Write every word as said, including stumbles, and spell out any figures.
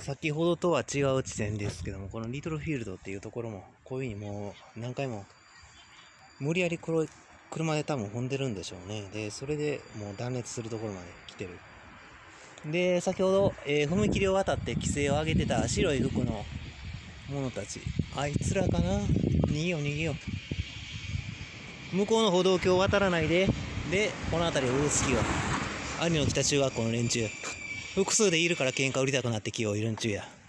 先ほどとは違う地点ですけども、このリトルフィールドっていうところも、こういうふうにもう何回も、無理やり黒い車で多分踏んでるんでしょうね。で、それでもう断裂するところまで来てる。で、先ほど、えー、踏切を渡って規制を上げてた白い服の者たち、あいつらかな、逃げよう逃げよう。向こうの歩道橋を渡らないで、で、この辺りをうろつきよう。兄の北中学校の連中。複数でいるから喧嘩売りたくなってきよういるんちゅうや。